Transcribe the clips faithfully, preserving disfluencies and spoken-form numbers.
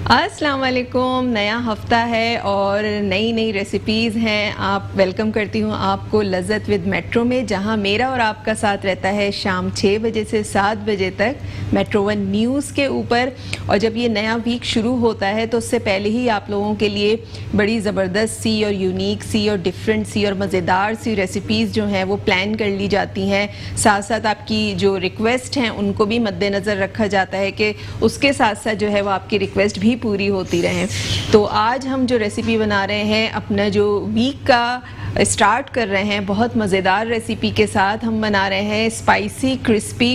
अस्सलाम वालेकुम। नया हफ्ता है और नई नई रेसिपीज़ हैं। आप वेलकम करती हूँ आपको लज़्ज़त विद मेट्रो में, जहाँ मेरा और आपका साथ रहता है शाम छः बजे से सात बजे तक मेट्रो वन न्यूज़ के ऊपर। और जब ये नया वीक शुरू होता है तो उससे पहले ही आप लोगों के लिए बड़ी ज़बरदस्त सी और यूनिक सी और डिफरेंट सी और मज़ेदार सी रेसिपीज़ जो हैं वो प्लान कर ली जाती हैं। साथ साथ आपकी जो रिक्वेस्ट हैं उनको भी मद्देनज़र रखा जाता है कि उसके साथ साथ जो है वो आपकी रिक्वेस्ट भी पूरी होती रहें। तो आज हम जो रेसिपी बना रहे हैं, अपना जो वीक का स्टार्ट कर रहे हैं बहुत मज़ेदार रेसिपी के साथ। हम बना रहे हैं स्पाइसी क्रिस्पी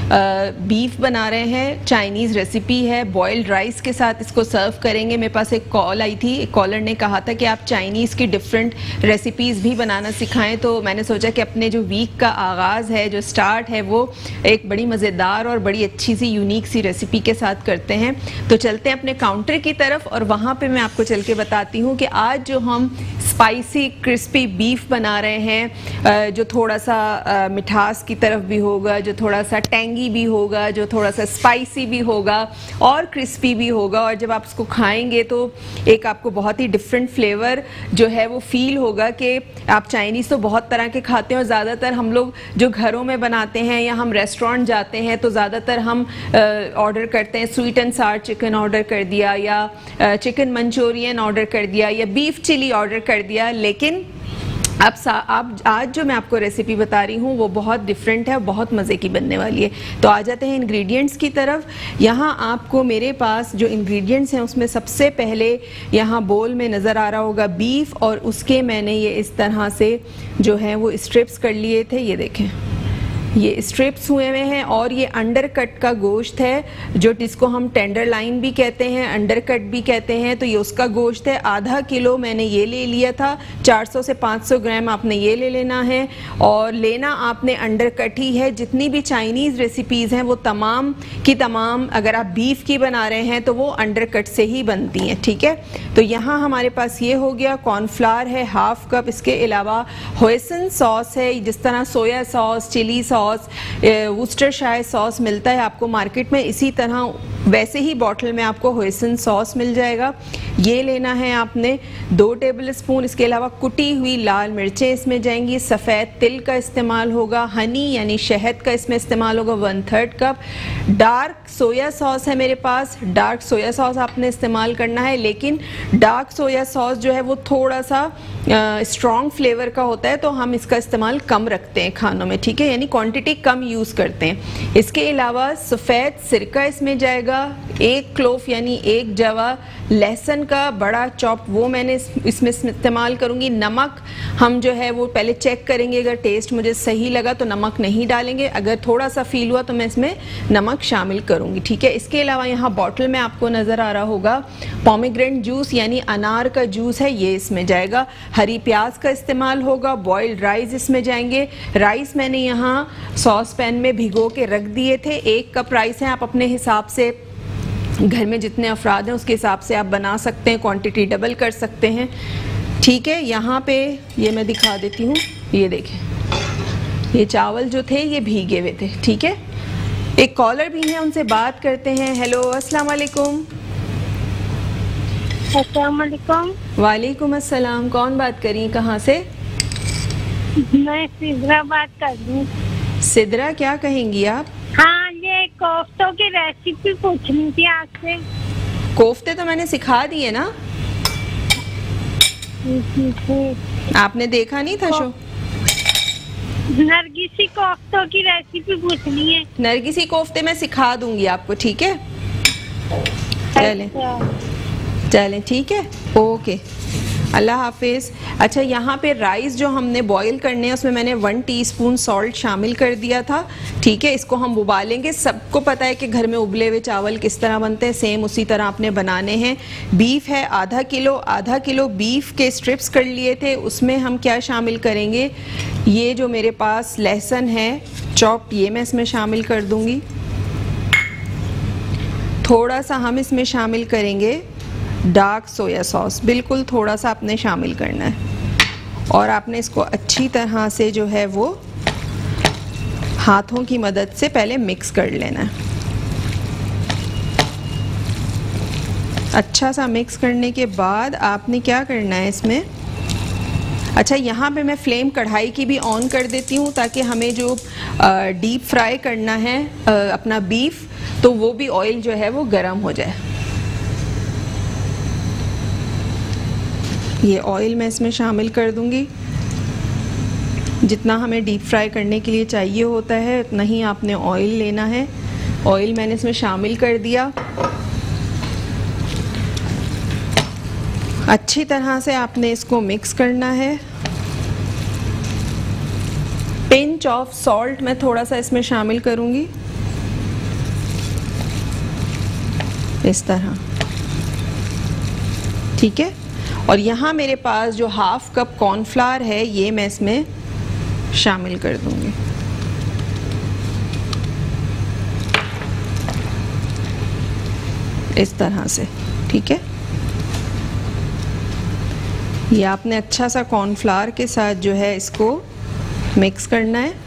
बीफ बना रहे हैं। चाइनीज़ रेसिपी है, बॉइल्ड राइस के साथ इसको सर्व करेंगे। मेरे पास एक कॉल आई थी, एक कॉलर ने कहा था कि आप चाइनीज़ की डिफरेंट रेसिपीज़ भी बनाना सिखाएं। तो मैंने सोचा कि अपने जो वीक का आगाज़ है, जो स्टार्ट है, वो एक बड़ी मज़ेदार और बड़ी अच्छी सी यूनिक सी रेसिपी के साथ करते हैं। तो चलते हैं अपने काउंटर की तरफ और वहाँ पे मैं आपको चल के बताती हूँ कि आज जो हम स्पाइसी क्रिस्पी बीफ बना रहे हैं, जो थोड़ा सा मिठास की तरफ भी होगा, जो थोड़ा सा टैंगी भी होगा, जो थोड़ा सा स्पाइसी भी होगा और क्रिस्पी भी होगा। और जब आप इसको खाएंगे तो एक आपको बहुत ही डिफरेंट फ्लेवर जो है वो फील होगा कि आप चाइनीज़ तो बहुत तरह के खाते हैं और ज़्यादातर हम लोग जो घरों में बनाते हैं या हम रेस्टोरेंट जाते हैं तो ज़्यादातर हम ऑर्डर करते हैं sweet and sour chicken order कर दिया या चिकन मंचूरियन ऑर्डर कर दिया या बीफ चिली ऑर्डर कर दिया। लेकिन अब आप आज जो मैं आपको रेसिपी बता रही हूँ वो बहुत डिफरेंट है, बहुत मज़े की बनने वाली है। तो आ जाते हैं इंग्रेडिएंट्स की तरफ। यहाँ आपको मेरे पास जो इंग्रेडिएंट्स हैं उसमें सबसे पहले यहाँ बोल में नज़र आ रहा होगा बीफ, और उसके मैंने ये इस तरह से जो है वो स्ट्रिप्स कर लिए थे। ये देखें, ये स्ट्रिप्स हुए हुए हैं और ये अंडर कट का गोश्त है, जो जिसको हम टेंडर लाइन भी कहते हैं, अंडर कट भी कहते हैं। तो ये उसका गोश्त है। आधा किलो मैंने ये ले लिया था। चार सौ से पाँच सौ ग्राम आपने ये ले लेना है और लेना आपने अंडर कट ही है। जितनी भी चाइनीज़ रेसिपीज़ हैं वो तमाम की तमाम अगर आप बीफ की बना रहे हैं तो वो अंडर कट से ही बनती हैं, ठीक है। तो यहाँ हमारे पास ये हो गया। कॉर्नफ्लावर है हाफ कप। इसके अलावा होइसन सॉस है, जिस तरह soya sauce, chilli sauce, Worcestershire sauce मिलता है आपको मार्केट में, इसी तरह वैसे ही बॉटल में आपको होइसन सॉस मिल जाएगा। ये लेना है आपने दो टेबल स्पून। इसके अलावा कुटी हुई लाल मिर्चें इसमें जाएंगी। सफ़ेद तिल का इस्तेमाल होगा। हनी यानी शहद का इसमें इस्तेमाल होगा one third cup. Dark soya sauce है मेरे पास। डार्क सोया सॉस आपने इस्तेमाल करना है, लेकिन डार्क सोया सॉस जो है वो थोड़ा सा स्ट्रॉन्ग फ्लेवर का होता है तो हम इसका इस्तेमाल कम रखते हैं खानों में, ठीक है, यानी क्वांटिटी कम यूज़ करते हैं। इसके अलावा सफ़ेद सिरका इसमें जाएगा। एक क्लोव यानी एक जवा लहसुन का बड़ा चॉप वो मैंने इसमें इस्तेमाल करूँगी। नमक हम जो है वो पहले चेक करेंगे, अगर टेस्ट मुझे सही लगा तो नमक नहीं डालेंगे, अगर थोड़ा सा फील हुआ तो मैं इसमें नमक शामिल करूँगी, ठीक है। इसके अलावा यहाँ बॉटल में आपको नज़र आ रहा होगा पोमेग्रेनेट जूस यानी अनार का जूस है, ये इसमें जाएगा। हरी प्याज का इस्तेमाल होगा। बॉइल्ड राइस इसमें जाएंगे। राइस मैंने यहाँ सॉस पैन में भिगो के रख दिए थे। एक कप राइस है, आप अपने हिसाब से घर में जितने अफराद हैं उसके हिसाब से आप बना सकते हैं, क्वांटिटी डबल कर सकते हैं, ठीक है। यहाँ पे ये मैं दिखा देती हूँ, ये देखें, ये चावल जो थे ये भीगे हुए थे, ठीक है। एक कॉलर भी हैं, उनसे बात करते हैं। हेलो, अस्सलाम वालेकुम। अस्सलाम वालेकुम। वालेकुम अस्सलाम। कौन बात करी, कहाँ से? मैं सिद्रा बात कर रही हूँ। सिद्रा, क्या कहेंगी आप? हाँ, ये कोफ्तों की रेसिपी पूछनी थी आपसे। कोफ्ते तो मैंने सिखा दिए ना, आपने देखा नहीं था शो? नरगिसी कोफ्तों की रेसिपी पूछनी है। नरगिसी कोफ्ते मैं सिखा दूंगी आपको, ठीक है। चलें चलें, ठीक है, ओके, अल्लाह हाफिज़। अच्छा, यहाँ पे राइस जो हमने बॉईल करने हैं उसमें मैंने वन टीस्पून सॉल्ट शामिल कर दिया था, ठीक है। इसको हम उबालेंगे। सबको पता है कि घर में उबले हुए चावल किस तरह बनते हैं, सेम उसी तरह आपने बनाने हैं। बीफ है आधा किलो। आधा किलो बीफ के स्ट्रिप्स कर लिए थे, उसमें हम क्या शामिल करेंगे, ये जो मेरे पास लहसुन है चॉप, ये मैं इसमें शामिल कर दूँगी। थोड़ा सा हम इसमें शामिल करेंगे डार्क सोया सॉस, बिल्कुल थोड़ा सा आपने शामिल करना है और आपने इसको अच्छी तरह से जो है वो हाथों की मदद से पहले मिक्स कर लेना है। अच्छा सा मिक्स करने के बाद आपने क्या करना है इसमें, अच्छा यहाँ पे मैं फ्लेम कढ़ाई की भी ऑन कर देती हूँ ताकि हमें जो डीप फ्राई करना है आ, अपना बीफ, तो वो भी ऑयल जो है वो गरम हो जाए। ये ऑयल मैं इसमें शामिल कर दूंगी। जितना हमें डीप फ्राई करने के लिए चाहिए होता है उतना ही आपने ऑयल लेना है। ऑयल मैंने इसमें शामिल कर दिया। अच्छी तरह से आपने इसको मिक्स करना है। पिंच ऑफ सॉल्ट मैं थोड़ा सा इसमें शामिल करूंगी, इस तरह, ठीक है। और यहाँ मेरे पास जो हाफ कप कॉर्नफ्लावर है ये मैं इसमें शामिल कर दूंगी। इस तरह से, ठीक है। ये आपने अच्छा सा कॉर्नफ्लावर के साथ जो है इसको मिक्स करना है।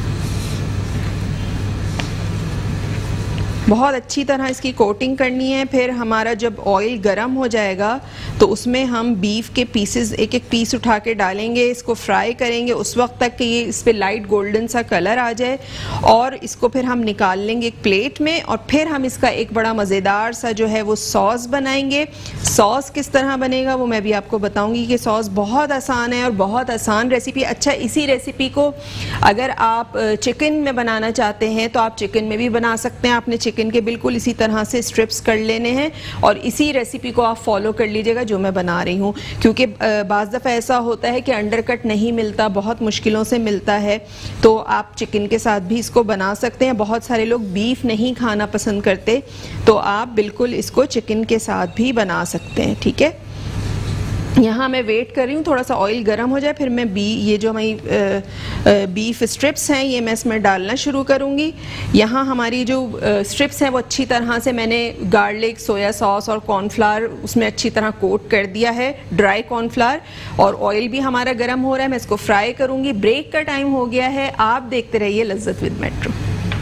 बहुत अच्छी तरह इसकी कोटिंग करनी है। फिर हमारा जब ऑयल गरम हो जाएगा तो उसमें हम बीफ के पीसेस एक एक पीस उठा के डालेंगे, इसको फ्राई करेंगे उस वक्त तक कि ये इस पे लाइट गोल्डन सा कलर आ जाए, और इसको फिर हम निकाल लेंगे एक प्लेट में। और फिर हम इसका एक बड़ा मज़ेदार सा जो है वो सॉस बनाएंगे। सॉस किस तरह बनेगा वो मैं भी आपको बताऊंगी कि सॉस बहुत आसान है और बहुत आसान रेसिपी। अच्छा, इसी रेसिपी को अगर आप चिकन में बनाना चाहते हैं तो आप चिकन में भी बना सकते हैं। आपने चिकन के बिल्कुल इसी तरह से स्ट्रिप्स कर लेने हैं और इसी रेसिपी को आप फॉलो कर लीजिएगा जो मैं बना रही हूँ, क्योंकि बाज़ दफ़ा ऐसा होता है कि अंडरकट नहीं मिलता, बहुत मुश्किलों से मिलता है। तो आप चिकन के साथ भी इसको बना सकते हैं। बहुत सारे लोग बीफ नहीं खाना पसंद करते, तो आप बिल्कुल इसको चिकन के साथ भी बना सकते हैं, ठीक है। यहाँ मैं वेट कर रही हूँ थोड़ा सा ऑयल गर्म हो जाए, फिर मैं बी ये जो हमारी बीफ स्ट्रिप्स हैं ये मैं इसमें डालना शुरू करूँगी। यहाँ हमारी जो स्ट्रिप्स हैं वो अच्छी तरह से मैंने गार्लिक, सोया सॉस और कॉर्नफ्लावर उसमें अच्छी तरह कोट कर दिया है, ड्राई कॉर्नफ्लावर। और ऑयल भी हमारा गर्म हो रहा है, मैं इसको फ्राई करूँगी। ब्रेक का टाइम हो गया है, आप देखते रहिए लज्जत विद मेट्रो।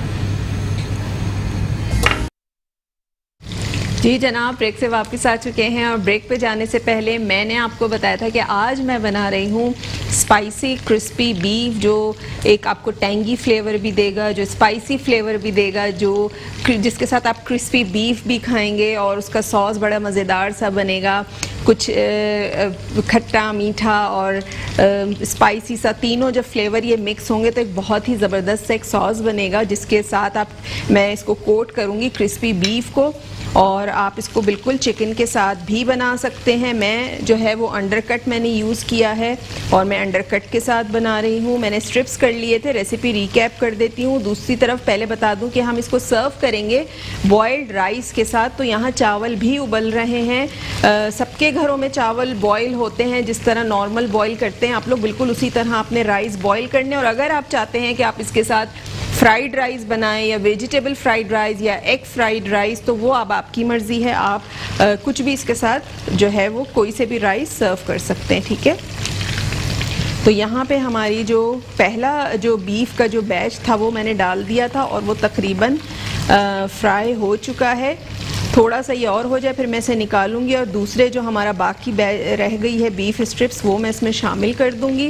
जी जनाब, ब्रेक से वापस आ चुके हैं और ब्रेक पे जाने से पहले मैंने आपको बताया था कि आज मैं बना रही हूँ स्पाइसी क्रिस्पी बीफ, जो एक आपको टैंगी फ्लेवर भी देगा, जो स्पाइसी फ्लेवर भी देगा, जो जिसके साथ आप क्रिस्पी बीफ भी खाएंगे और उसका सॉस बड़ा मज़ेदार सा बनेगा। कुछ खट्टा, मीठा और स्पाइसी सा तीनों जब फ्लेवर ये मिक्स होंगे तो एक बहुत ही ज़बरदस्त एक सॉस बनेगा, जिसके साथ आप मैं इसको कोट करूँगी क्रिस्पी बीफ को। और आप इसको बिल्कुल चिकन के साथ भी बना सकते हैं। मैं जो है वो अंडरकट मैंने यूज़ किया है और मैं अंडरकट के साथ बना रही हूँ। मैंने स्ट्रिप्स कर लिए थे, रेसिपी रिकैप कर देती हूँ। दूसरी तरफ पहले बता दूँ कि हम इसको सर्व करेंगे बॉयल्ड राइस के साथ। तो यहाँ चावल भी उबल रहे हैं। सबके घरों में चावल बॉयल होते हैं, जिस तरह नॉर्मल बॉयल करते हैं आप लोग, बिल्कुल उसी तरह आपने राइस बॉयल करने। और अगर आप चाहते हैं कि आप इसके साथ फ्राइड राइस बनाएं या वेजिटेबल फ्राइड राइस या एग फ्राइड राइस, तो वो अब आपकी मर्ज़ी है। आप आ, कुछ भी इसके साथ जो है वो कोई से भी राइस सर्व कर सकते हैं, ठीक है। तो यहाँ पे हमारी जो पहला जो बीफ का जो बैच था वो मैंने डाल दिया था और वो तकरीबन फ्राई हो चुका है। थोड़ा सा ये और हो जाए फिर मैं इसे निकालूंगी और दूसरे जो हमारा बाकी रह गई है बीफ स्ट्रिप्स वो मैं इसमें शामिल कर दूंगी।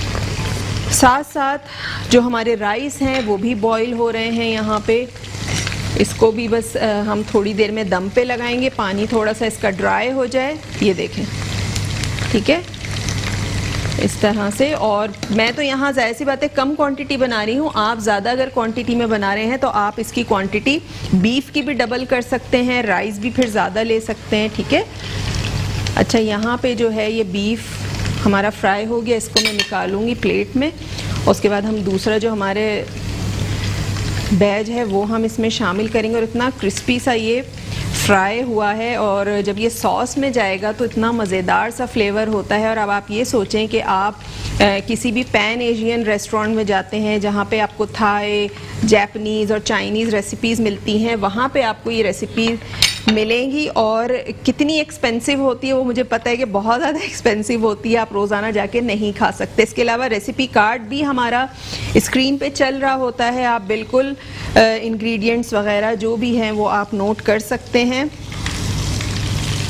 साथ साथ जो हमारे राइस हैं वो भी बॉईल हो रहे हैं यहाँ पे। इसको भी बस हम थोड़ी देर में दम पे लगाएंगे, पानी थोड़ा सा इसका ड्राई हो जाए, ये देखें, ठीक है, इस तरह से। और मैं तो यहाँ ज़ाहिर सी बात है कम क्वांटिटी बना रही हूँ। आप ज़्यादा अगर क्वांटिटी में बना रहे हैं तो आप इसकी क्वांटिटी बीफ की भी डबल कर सकते हैं, राइस भी फिर ज़्यादा ले सकते हैं, ठीक है। अच्छा, यहाँ पे जो है ये बीफ हमारा फ्राई हो गया, इसको मैं निकालूंगी प्लेट में। उसके बाद हम दूसरा जो हमारे बैच है वो हम इसमें शामिल करेंगे। और इतना क्रिस्पी सा ये फ्राई हुआ है और जब ये सॉस में जाएगा तो इतना मज़ेदार सा फ्लेवर होता है। और अब आप ये सोचें कि आप आ, किसी भी पैन एशियन रेस्टोरेंट में जाते हैं जहाँ पे आपको थाई, जापानीज़ और चाइनीज़ रेसिपीज़ मिलती हैं, वहाँ पे आपको ये रेसिपी मिलेंगी। और कितनी एक्सपेंसिव होती है वो मुझे पता है कि बहुत ज़्यादा एक्सपेंसिव होती है, आप रोज़ाना जाके नहीं खा सकते। इसके अलावा रेसिपी कार्ड भी हमारा स्क्रीन पे चल रहा होता है, आप बिल्कुल इंग्रेडिएंट्स वगैरह जो भी हैं वो आप नोट कर सकते हैं।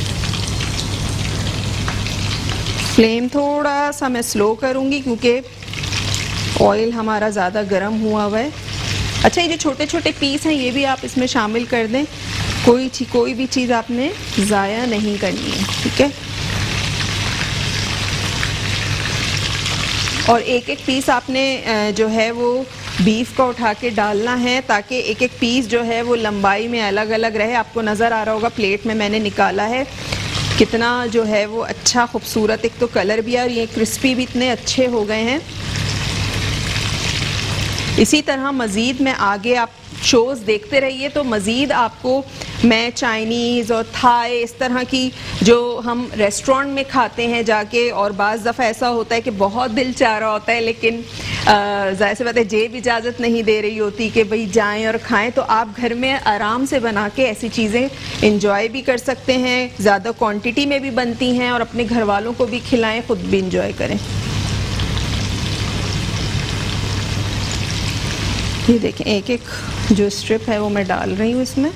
फ्लेम थोड़ा सा मैं स्लो करूँगी क्योंकि ऑयल हमारा ज़्यादा गर्म हुआ हुआ है। अच्छा, ये जो छोटे छोटे पीस हैं ये भी आप इसमें शामिल कर दें, कोई कोई भी चीज़ आपने ज़ाया नहीं करनी है, ठीक है। और एक एक पीस आपने जो है वो बीफ का उठा के डालना है ताकि एक एक पीस जो है वो लंबाई में अलग अलग रहे। आपको नज़र आ रहा होगा प्लेट में मैंने निकाला है कितना जो है वो अच्छा खूबसूरत, एक तो कलर भी है और ये क्रिस्पी भी इतने अच्छे हो गए हैं। इसी तरह मज़ीद में आगे आप शोज़ देखते रहिए तो मज़ीद आपको मैं चाइनीज़ और थाई इस तरह की जो हम रेस्टोरेंट में खाते हैं जाके, और बाज़ दफ़ा ऐसा होता है कि बहुत दिल चाह रहा होता है लेकिन ज़ाहिर सी बात है जेब इजाज़त नहीं दे रही होती कि भाई जाएं और खाएं, तो आप घर में आराम से बना के ऐसी चीज़ें इंजॉय भी कर सकते हैं। ज़्यादा क्वांटिटी में भी बनती हैं और अपने घर वालों को भी खिलाएं, ख़ुद भी इंजॉय करें। ये देखें एक एक जो स्ट्रिप है वो मैं डाल रही हूँ इसमें।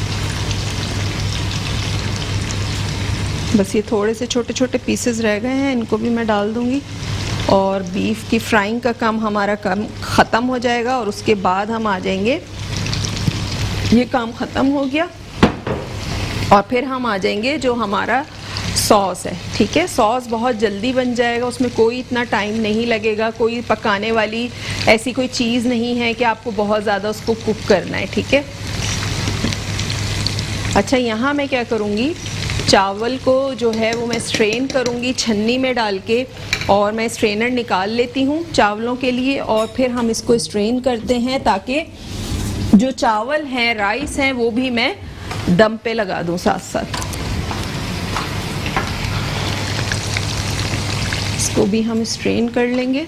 बस ये थोड़े से छोटे छोटे पीसेस रह गए हैं, इनको भी मैं डाल दूँगी और बीफ की फ्राइंग का काम हमारा काम ख़त्म हो जाएगा और उसके बाद हम आ जाएंगे, ये काम ख़त्म हो गया और फिर हम आ जाएंगे जो हमारा सॉस है, ठीक है। सॉस बहुत जल्दी बन जाएगा, उसमें कोई इतना टाइम नहीं लगेगा, कोई पकाने वाली ऐसी कोई चीज़ नहीं है कि आपको बहुत ज़्यादा उसको कुक करना है, ठीक है। अच्छा, यहाँ मैं क्या करूँगी, चावल को जो है वो मैं स्ट्रेन करूँगी छन्नी में डाल के, और मैं स्ट्रेनर निकाल लेती हूँ चावलों के लिए और फिर हम इसको स्ट्रेन करते हैं ताकि जो चावल हैं, राइस हैं, वो भी मैं दम पे लगा दूँ साथ साथ। इसको भी हम स्ट्रेन कर लेंगे।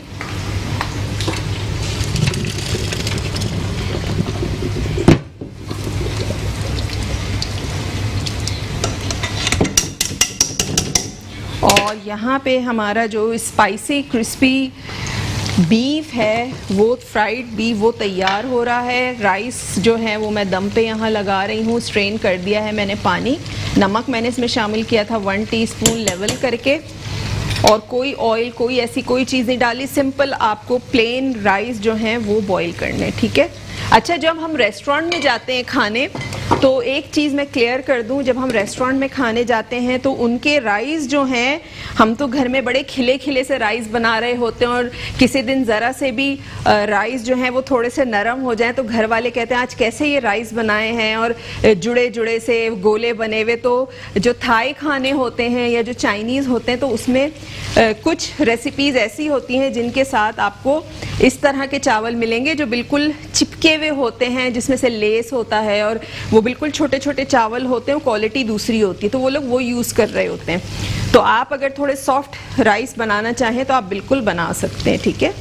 और यहाँ पे हमारा जो स्पाइसी क्रिस्पी बीफ है, वो फ्राइड बीफ वो तैयार हो रहा है। राइस जो है वो मैं दम पे यहाँ लगा रही हूँ, स्ट्रेन कर दिया है मैंने पानी। नमक मैंने इसमें शामिल किया था वन टीस्पून लेवल करके, और कोई ऑयल कोई ऐसी कोई चीज़ नहीं डाली, सिंपल आपको प्लेन राइस जो हैं वो बॉईल करने, ठीक है। अच्छा, जब हम रेस्टोरेंट में जाते हैं खाने तो एक चीज़ मैं क्लियर कर दूं, जब हम रेस्टोरेंट में खाने जाते हैं तो उनके राइस जो हैं, हम तो घर में बड़े खिले खिले से राइस बना रहे होते हैं और किसी दिन ज़रा से भी राइस जो हैं वो थोड़े से नरम हो जाएं तो घर वाले कहते हैं आज कैसे ये राइस बनाए हैं और जुड़े जुड़े से गोले बने हुए। तो जो थाई खाने होते हैं या जो चाइनीज़ होते हैं तो उसमें कुछ रेसिपीज़ ऐसी होती हैं जिनके साथ आपको इस तरह के चावल मिलेंगे जो बिल्कुल चिपके हुए होते हैं, जिसमें से लेस होता है और वो बिल्कुल छोटे छोटे चावल होते हैं, क्वालिटी दूसरी होती है, तो वो लोग वो यूज़ कर रहे होते हैं। तो आप अगर थोड़े सॉफ्ट राइस बनाना चाहें तो आप बिल्कुल बना सकते हैं, ठीक है।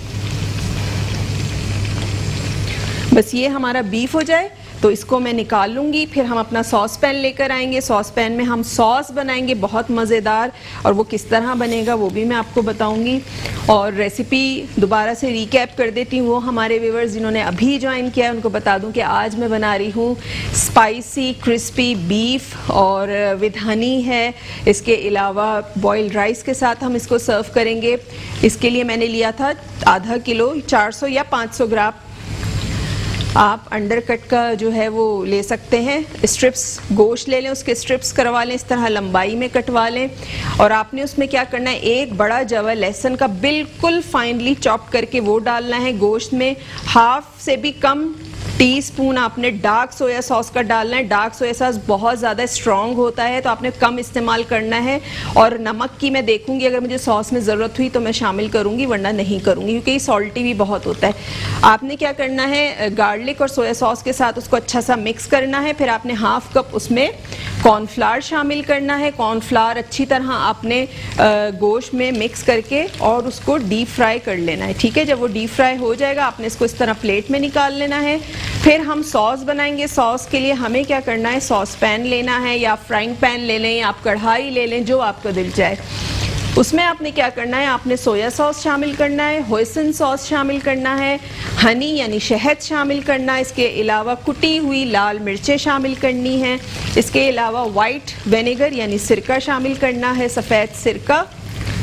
बस ये हमारा बीफ हो जाए तो इसको मैं निकाल लूँगी, फिर हम अपना सॉस पैन लेकर आएंगे। सॉस पैन में हम सॉस बनाएंगे बहुत मज़ेदार, और वो किस तरह बनेगा वो भी मैं आपको बताऊँगी। और रेसिपी दोबारा से रिकैप कर देती हूँ, वो हमारे व्यूअर्स जिन्होंने अभी ज्वाइन किया है उनको बता दूँ कि आज मैं बना रही हूँ स्पाइसी क्रिस्पी बीफ और विद हनी है। इसके अलावा बॉइल्ड राइस के साथ हम इसको सर्व करेंगे। इसके लिए मैंने लिया था आधा किलो, चार सौ या पाँच सौ ग्राम आप अंडर कट का जो है वो ले सकते हैं। स्ट्रिप्स गोश्त ले लें, उसके स्ट्रिप्स करवा लें, इस तरह लंबाई में कटवा लें। और आपने उसमें क्या करना है, एक बड़ा जवा लहसुन का बिल्कुल फाइनली चॉप करके वो डालना है गोश्त में। हाफ से भी कम टीस्पून आपने डार्क सोया सॉस का डालना है। डार्क सोया सॉस बहुत ज़्यादा स्ट्रॉन्ग होता है तो आपने कम इस्तेमाल करना है। और नमक की मैं देखूंगी, अगर मुझे सॉस में ज़रूरत हुई तो मैं शामिल करूंगी, वरना नहीं करूंगी क्योंकि ये सॉल्टी भी बहुत होता है। आपने क्या करना है, गार्लिक और सोया सॉस के साथ उसको अच्छा सा मिक्स करना है। फिर आपने हाफ कप उसमें कॉर्नफ्लावर शामिल करना है। कॉर्नफ्लावर अच्छी तरह आपने गोश्त में मिक्स करके और उसको डीप फ्राई कर लेना है, ठीक है। जब वो डीप फ्राई हो जाएगा आपने इसको इस तरह प्लेट में निकाल लेना है। फिर हम सॉस बनाएंगे। सॉस के लिए हमें क्या करना है, सॉस पैन लेना है या फ्राइंग पैन ले लें या आप कढ़ाई ले लें, जो आपको दिल चाहे। उसमें आपने क्या करना है, आपने सोया सॉस शामिल करना है, होइसन सॉस शामिल करना है, हनी यानी शहद शामिल करना है। इसके अलावा कुटी हुई लाल मिर्चें शामिल करनी हैं। इसके अलावा वाइट विनेगर यानी सिरका शामिल करना है, सफ़ेद सिरका।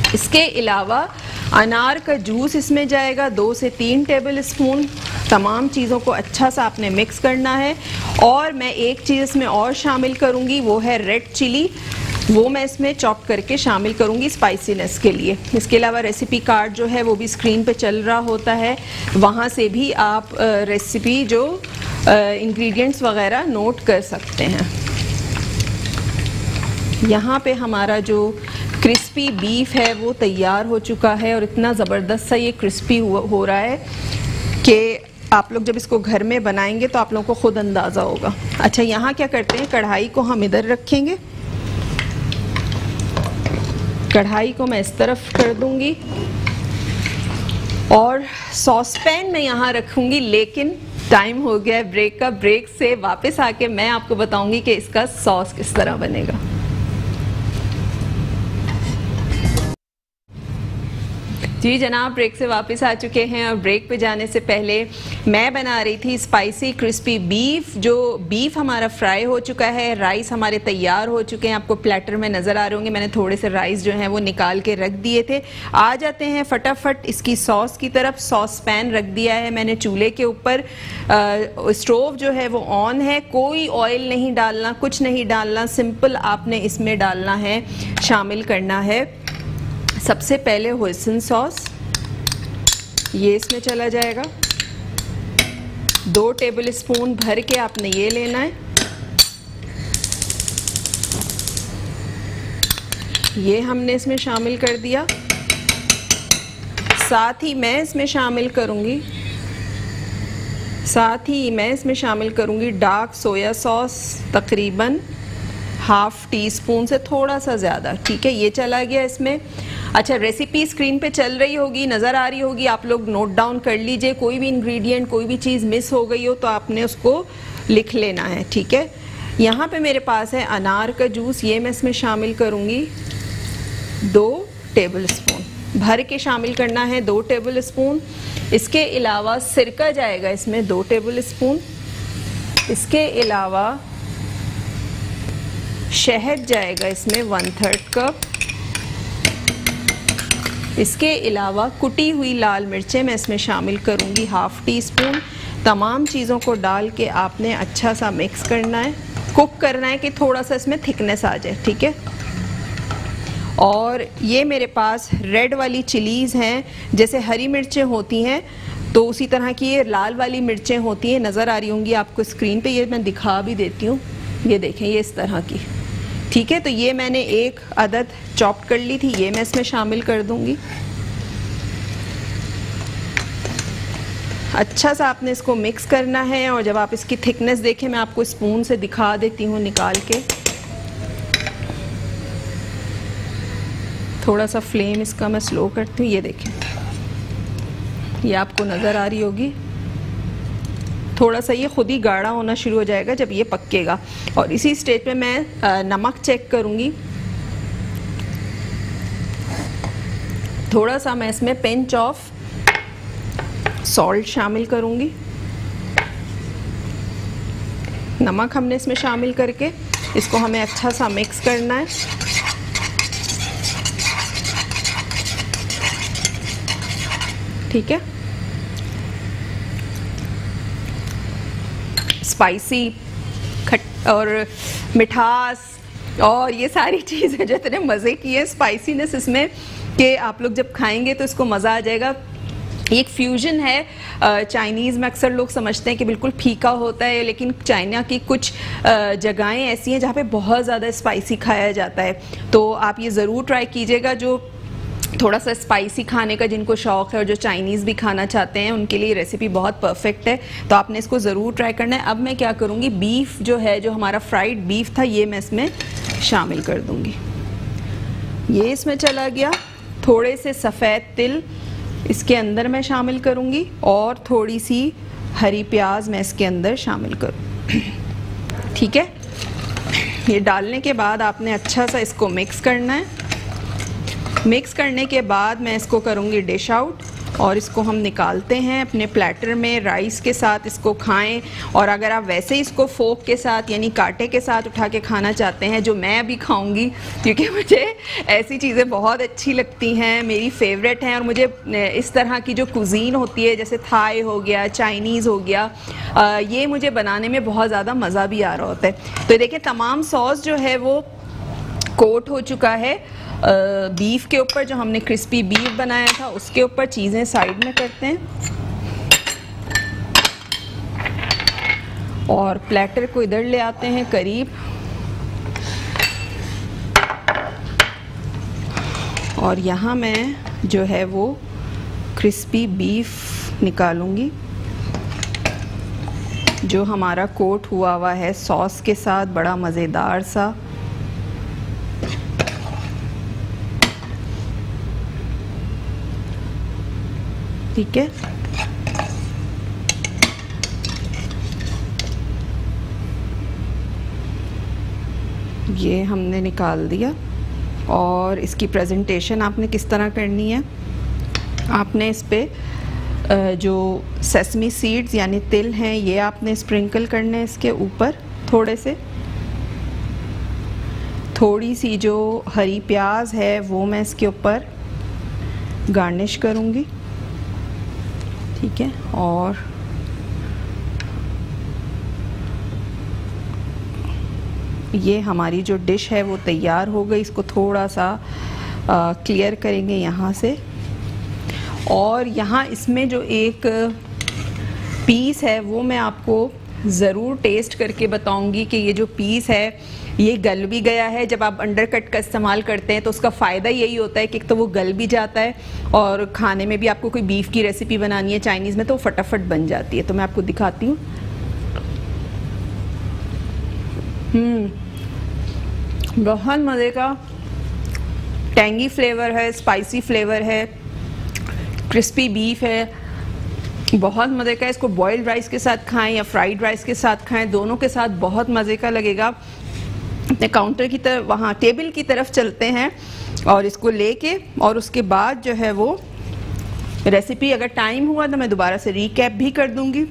इसके अलावा अनार का जूस इसमें जाएगा दो से तीन टेबल स्पून। तमाम चीज़ों को अच्छा सा आपने मिक्स करना है। और मैं एक चीज़ इसमें और शामिल करूँगी, वो है रेड चिली। वो मैं इसमें चॉप करके शामिल करूँगी स्पाइसीनेस के लिए। इसके अलावा रेसिपी कार्ड जो है वो भी स्क्रीन पे चल रहा होता है, वहाँ से भी आप रेसिपी जो इंग्रेडिएंट्स वगैरह नोट कर सकते हैं। यहाँ पे हमारा जो क्रिस्पी बीफ है वो तैयार हो चुका है और इतना ज़बरदस्त सा ये क्रिस्पी हो रहा है कि आप लोग जब इसको घर में बनाएंगे तो आप लोगों को ख़ुद अंदाज़ा होगा। अच्छा, यहाँ क्या करते हैं, कढ़ाई को हम इधर रखेंगे, कढ़ाई को मैं इस तरफ कर दूंगी और सॉस पैन में यहाँ रखूँगी। लेकिन टाइम हो गया है ब्रेक का। ब्रेक से वापस आके मैं आपको बताऊँगी कि इसका सॉस किस तरह बनेगा। जी जनाब, ब्रेक से वापस आ चुके हैं और ब्रेक पे जाने से पहले मैं बना रही थी स्पाइसी क्रिस्पी बीफ। जो बीफ हमारा फ्राई हो चुका है, राइस हमारे तैयार हो चुके हैं, आपको प्लेटर में नज़र आ रहे होंगे। मैंने थोड़े से राइस जो हैं वो निकाल के रख दिए थे। आ जाते हैं फटाफट इसकी सॉस की तरफ। सॉस पैन रख दिया है मैंने चूल्हे के ऊपर। स्टोव जो है वो ऑन है। कोई ऑयल नहीं डालना, कुछ नहीं डालना, सिंपल आपने इसमें डालना है, शामिल करना है। सबसे पहले होइसन सॉस, ये इसमें चला जाएगा। दो टेबल स्पून भर के आपने ये लेना है। ये हमने इसमें शामिल कर दिया। साथ ही मैं इसमें शामिल करूंगी साथ ही मैं इसमें शामिल करूंगी डार्क सोया सॉस, तकरीबन हाफ टी स्पून से थोड़ा सा ज़्यादा। ठीक है, ये चला गया इसमें। अच्छा, रेसिपी स्क्रीन पे चल रही होगी, नज़र आ रही होगी, आप लोग नोट डाउन कर लीजिए। कोई भी इंग्रेडिएंट, कोई भी चीज़ मिस हो गई हो तो आपने उसको लिख लेना है। ठीक है, यहाँ पे मेरे पास है अनार का जूस, ये मैं इसमें शामिल करूँगी दो टेबल स्पून भर के शामिल करना है, दो टेबल स्पून। इसके अलावा सिरका जाएगा इसमें दो टेबल स्पून। इसके अलावा शहद जाएगा इसमें वन थर्ड कप। इसके अलावा कुटी हुई लाल मिर्चें मैं इसमें शामिल करूंगी हाफ टी स्पून। तमाम चीज़ों को डाल के आपने अच्छा सा मिक्स करना है, कुक करना है कि थोड़ा सा इसमें थिकनेस आ जाए। ठीक है, और ये मेरे पास रेड वाली चिलीज़ हैं, जैसे हरी मिर्चें होती हैं तो उसी तरह की ये लाल वाली मिर्चें होती हैं, नज़र आ रही होंगी आपको स्क्रीन पे। ये मैं दिखा भी देती हूँ, ये देखें, ये इस तरह की। ठीक है, तो ये मैंने एक अदद चॉप कर ली थी, ये मैं इसमें शामिल कर दूंगी। अच्छा सा आपने इसको मिक्स करना है और जब आप इसकी थिकनेस देखें, मैं आपको स्पून से दिखा देती हूँ निकाल के। थोड़ा सा फ्लेम इसका मैं स्लो करती हूँ, ये देखें, ये आपको नज़र आ रही होगी। थोड़ा सा ये खुद ही गाढ़ा होना शुरू हो जाएगा जब ये पकेगा। और इसी स्टेज पे मैं नमक चेक करूँगी। थोड़ा सा मैं इसमें पिंच ऑफ सॉल्ट शामिल करूँगी। नमक हमने इसमें शामिल करके इसको हमें अच्छा सा मिक्स करना है। ठीक है, स्पाइसी, खट और मिठास और ये सारी चीज़ें जो इतने मज़े की है, स्पाइसीनेस इसमें कि आप लोग जब खाएंगे तो इसको मज़ा आ जाएगा। एक फ्यूजन है। चाइनीज़ में अक्सर लोग समझते हैं कि बिल्कुल फीका होता है, लेकिन चाइना की कुछ जगहें ऐसी हैं जहाँ पे बहुत ज़्यादा स्पाइसी खाया जाता है। तो आप ये ज़रूर ट्राई कीजिएगा। जो थोड़ा सा स्पाइसी खाने का जिनको शौक़ है और जो चाइनीज़ भी खाना चाहते हैं, उनके लिए रेसिपी बहुत परफेक्ट है। तो आपने इसको ज़रूर ट्राई करना है। अब मैं क्या करूँगी, बीफ जो है, जो हमारा फ्राइड बीफ था, ये मैं इसमें शामिल कर दूँगी। ये इसमें चला गया। थोड़े से सफ़ेद तिल इसके अंदर मैं शामिल करूँगी और थोड़ी सी हरी प्याज मैं इसके अंदर शामिल करूँ। ठीक है, ये डालने के बाद आपने अच्छा सा इसको मिक्स करना है। मिक्स करने के बाद मैं इसको करूँगी डिश आउट और इसको हम निकालते हैं अपने प्लेटर में, राइस के साथ इसको खाएं। और अगर आप वैसे ही इसको फोक के साथ यानी कांटे के साथ उठा के खाना चाहते हैं, जो मैं अभी खाऊंगी क्योंकि मुझे ऐसी चीज़ें बहुत अच्छी लगती हैं, मेरी फेवरेट हैं। और मुझे इस तरह की जो कुजीन होती है जैसे थाई हो गया, चाइनीज़ हो गया, ये मुझे बनाने में बहुत ज़्यादा मज़ा भी आ रहा होता है। तो देखिए तमाम सॉस जो है वो कोट हो चुका है बीफ के ऊपर, जो हमने क्रिस्पी बीफ बनाया था उसके ऊपर। चीज़ें साइड में करते हैं और प्लेटर को इधर ले आते हैं करीब, और यहाँ मैं जो है वो क्रिस्पी बीफ निकालूंगी जो हमारा कोट हुआ हुआ है सॉस के साथ, बड़ा मज़ेदार सा। ठीक है, ये हमने निकाल दिया। और इसकी प्रेजेंटेशन आपने किस तरह करनी है, आपने इस पे जो सेसमी सीड्स यानी तिल हैं ये आपने स्प्रिंकल करने हैं इसके ऊपर थोड़े से। थोड़ी सी जो हरी प्याज है वो मैं इसके ऊपर गार्निश करूँगी। ठीक है, और ये हमारी जो डिश है वो तैयार हो गई। इसको थोड़ा सा आ, क्लियर करेंगे यहाँ से। और यहाँ इसमें जो एक पीस है वो मैं आपको ज़रूर टेस्ट करके बताऊंगी कि ये जो पीस है ये गल भी गया है। जब आप अंडरकट का इस्तेमाल करते हैं तो उसका फ़ायदा यही होता है कि तो वो गल भी जाता है और खाने में भी आपको कोई बीफ की रेसिपी बनानी है चाइनीज़ में तो फटाफट बन जाती है। तो मैं आपको दिखाती हूँ। हम्म बहुत मज़े का टैंगी फ्लेवर है, स्पाइसी फ्लेवर है, क्रिस्पी बीफ है, बहुत मज़े का। इसको बॉइल्ड राइस के साथ खाएं या फ्राइड राइस के साथ खाएं, दोनों के साथ बहुत मज़े का लगेगा। अपने काउंटर की तरफ, वहाँ टेबल की तरफ चलते हैं और इसको लेके, और उसके बाद जो है वो रेसिपी अगर टाइम हुआ तो मैं दोबारा से रीकैप भी कर दूंगी।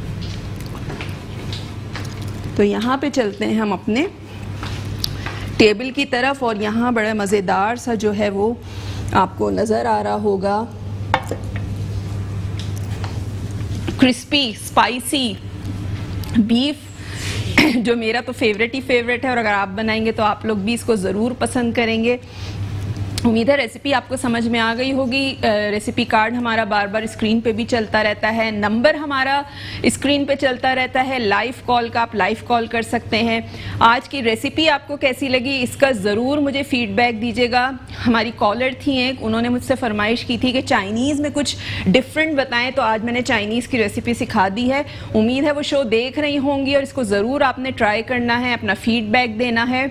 तो यहाँ पे चलते हैं हम अपने टेबल की तरफ, और यहाँ बड़ा मज़ेदार सा जो है वो आपको नज़र आ रहा होगा क्रिस्पी स्पाइसी बीफ जो मेरा तो फेवरेट ही फेवरेट है, और अगर आप बनाएंगे तो आप लोग भी इसको ज़रूर पसंद करेंगे। उम्मीद है रेसिपी आपको समझ में आ गई होगी। रेसिपी कार्ड हमारा बार बार स्क्रीन पे भी चलता रहता है, नंबर हमारा स्क्रीन पे चलता रहता है, लाइव कॉल का आप लाइव कॉल कर सकते हैं। आज की रेसिपी आपको कैसी लगी इसका ज़रूर मुझे फीडबैक दीजिएगा। हमारी कॉलर थी एक, उन्होंने मुझसे फरमाइश की थी कि चाइनीज़ में कुछ डिफरेंट बताएं, तो आज मैंने चाइनीज़ की रेसिपी सिखा दी है। उम्मीद है वो शो देख रही होंगी और इसको ज़रूर आपने ट्राई करना है, अपना फीडबैक देना है।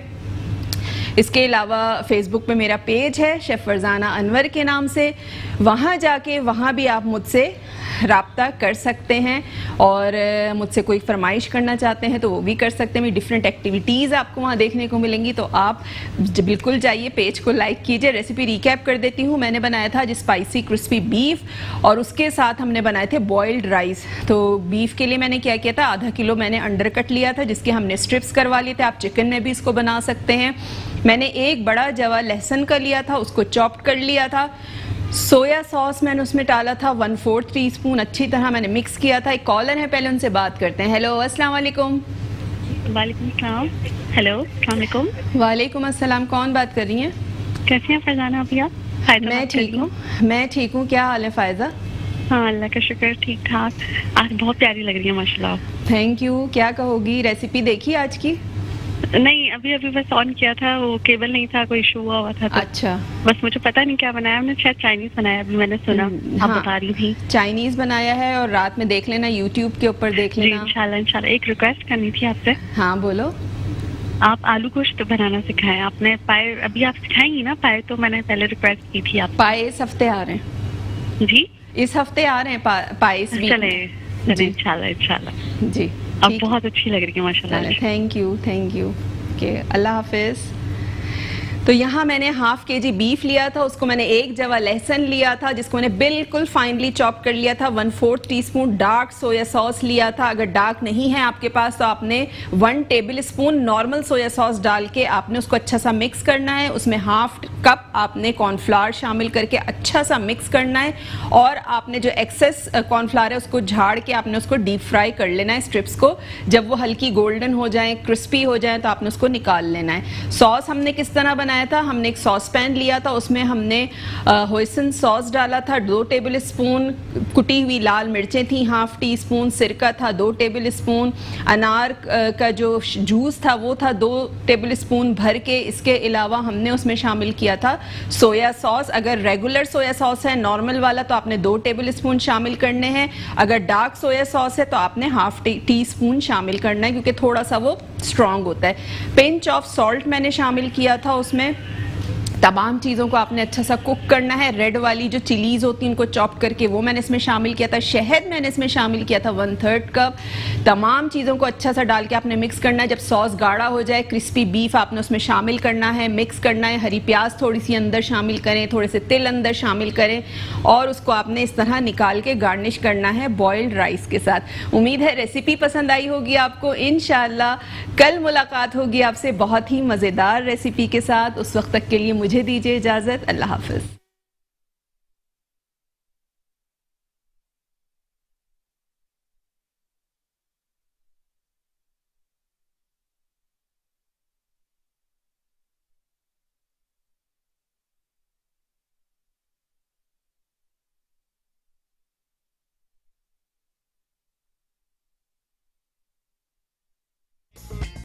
इसके अलावा फेसबुक पे मेरा पेज है शेफ़ फरजाना अनवर के नाम से, वहाँ जाके वहाँ भी आप मुझसे राब्ता कर सकते हैं, और मुझसे कोई फरमाइश करना चाहते हैं तो वो भी कर सकते हैं। डिफरेंट एक्टिविटीज़ आपको वहाँ देखने को मिलेंगी, तो आप बिल्कुल जाइए, पेज को लाइक कीजिए। रेसिपी रिकैप कर देती हूँ। मैंने बनाया था जी स्पाइसी क्रिस्पी बीफ, और उसके साथ हमने बनाए थे बॉइल्ड राइस। तो बीफ के लिए मैंने क्या किया था, आधा किलो मैंने अंडरकट लिया था जिसके हमने स्ट्रिप्स करवा लिए थे। आप चिकन में भी इसको बना सकते हैं। मैंने एक बड़ा जवा लहसुन का लिया था, उसको चॉप्ड कर लिया था। सोया सॉस मैंने उसमें डाला था वन फोर्थ टी स्पून, अच्छी तरह मैंने मिक्स किया था। एक कॉलर है, पहले उनसे बात करते हैं। हेलो, अस्सलाम वालेकुम। वालेकुम सलाम। हेलो, अस्सलाम वालेकुम। वालेकुम अस्सलाम, कौन बात कर रही हैं? कैसे हैं फरजाना अभी आप? मैं ठीक हूँ, मैं ठीक हूँ। क्या हाल है फ़ायज़ा? हाँ अल्लाह का शुक्र, ठीक ठाक। आज बहुत प्यारी लग रही है माशाल्लाह। Thank you. क्या कहोगी, रेसिपी देखी आज की? नहीं, अभी अभी बस ऑन किया था, वो केबल नहीं था, कोई इशू हुआ हुआ था तो अच्छा, बस मुझे पता नहीं क्या बनाया हमने, शायद चाइनीज बनाया। अभी मैंने सुना आप हाँ, बता रही थी चाइनीज बनाया है, और रात में देख लेना, यूट्यूब के ऊपर देख जी लेना। इंशाल्लाह इंशाल्लाह। एक रिक्वेस्ट करनी थी आपसे। हाँ बोलो। आप आलू गोश्त बनाना सिखाएं। आपने पाए अभी आप सिखाएंगी ना पाए, तो मैंने पहले रिक्वेस्ट की थी आप। पाए इस हफ्ते आ रहे हैं जी, इस हफ्ते आ रहे हैं पा, पाए इस वीक। चले चले इंशाल्लाह इंशाल्लाह। जी आप बहुत अच्छी लग रही है माशाल्लाह। Thank you thank you. Okay, अल्लाह हाफिज। तो यहाँ मैंने हाफ के जी बीफ लिया था, उसको मैंने एक जवा लहसुन लिया था जिसको मैंने बिल्कुल फाइनली चॉप कर लिया था। One fourth teaspoon dark soya sauce लिया था। अगर डार्क नहीं है आपके पास तो आपने one tablespoon normal soya sauce डाल के आपने उसको अच्छा सा मिक्स करना है। उसमें हाफ कप आपने कॉर्नफ्लावर शामिल करके अच्छा सा मिक्स करना है और आपने जो एक्सेस कॉर्नफ्लावर है उसको झाड़ के आपने उसको डीप फ्राई कर लेना है स्ट्रिप्स को। जब वो हल्की गोल्डन हो जाए, क्रिस्पी हो जाए तो आपने उसको निकाल लेना है। सॉस हमने किस तरह बनाया था, हमने एक सॉस पैन लिया था, उसमें हमने होइसन सॉस डाला था दो टेबल स्पून, कुटी हुई लाल मिर्चें थी हाफ टी स्पून, सिरका था दो टेबल स्पून, अनार का जो जूस था वो था दो टेबल स्पून भर के। इसके अलावा हमने उसमें शामिल किया था सोया सॉस। अगर रेगुलर सोया सॉस है नॉर्मल वाला तो आपने दो टेबल स्पून शामिल करने हैं। अगर डार्क सोया सॉस है तो आपने हाफ टी, टी स्पून शामिल करना है क्योंकि थोड़ा सा वो स्ट्रॉन्ग होता है। पिंच ऑफ सॉल्ट मैंने शामिल किया था उसमें। तमाम चीज़ों को आपने अच्छा सा कुक करना है। रेड वाली जो चिलीज़ होती हैं उनको चॉप करके वो मैंने इसमें शामिल किया था। शहद मैंने इसमें शामिल किया था वन थर्ड कप। तमाम चीज़ों को अच्छा सा डाल के आपने मिक्स करना है। जब सॉस गाढ़ा हो जाए, क्रिस्पी बीफ आपने उसमें शामिल करना है, मिक्स करना है। हरी प्याज थोड़ी सी अंदर शामिल करें, थोड़े से तिल अंदर शामिल करें और उसको आपने इस तरह निकाल के गार्निश करना है बॉइल्ड राइस के साथ। उम्मीद है रेसिपी पसंद आई होगी आपको। इंशाल्लाह कल मुलाकात होगी आपसे बहुत ही मज़ेदार रेसिपी के साथ। उस वक्त तक के लिए मुझे दीजिए इजाज़त। अल्लाह हाफ़िज़।